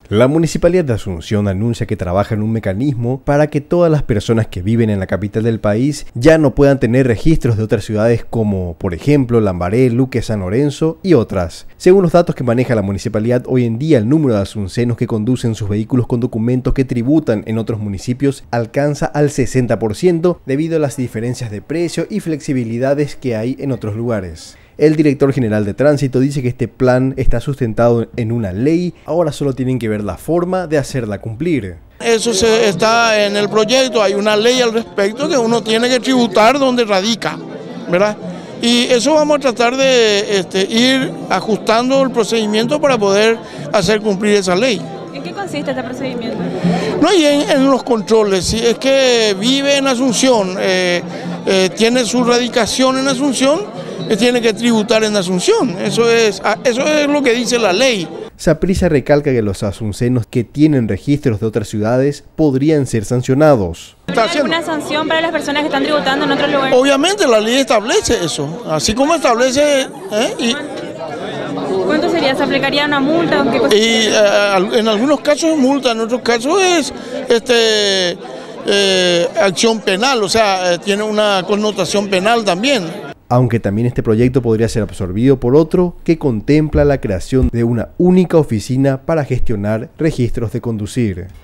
La Municipalidad de Asunción anuncia que trabaja en un mecanismo para que todas las personas que viven en la capital del país ya no puedan tener registros de otras ciudades como, por ejemplo, Lambaré, Luque, San Lorenzo y otras. Según los datos que maneja la municipalidad, hoy en día el número de asuncenos que conducen sus vehículos con documentos que tributan en otros municipios alcanza al 60% debido a las diferencias de precio y flexibilidades que hay en otros lugares. El director general de Tránsito dice que este plan está sustentado en una ley, ahora solo tienen que ver la forma de hacerla cumplir. Eso está en el proyecto, hay una ley al respecto que uno tiene que tributar donde radica, ¿verdad? Y eso vamos a tratar de ir ajustando el procedimiento para poder hacer cumplir esa ley. ¿En qué consiste este procedimiento? No, y en los controles, si es que vive en Asunción, tiene su radicación en Asunción, tiene que tributar en Asunción, eso es lo que dice la ley. Saprissa recalca que los asuncenos que tienen registros de otras ciudades podrían ser sancionados. ¿Hay alguna sanción para las personas que están tributando en otros lugares? Obviamente la ley establece eso, así como establece... ¿Cuánto sería? ¿Se aplicaría una multa? Y en algunos casos es multa, en otros casos es acción penal, o sea, tiene una connotación penal también. Aunque también este proyecto podría ser absorbido por otro que contempla la creación de una única oficina para gestionar registros de conducir.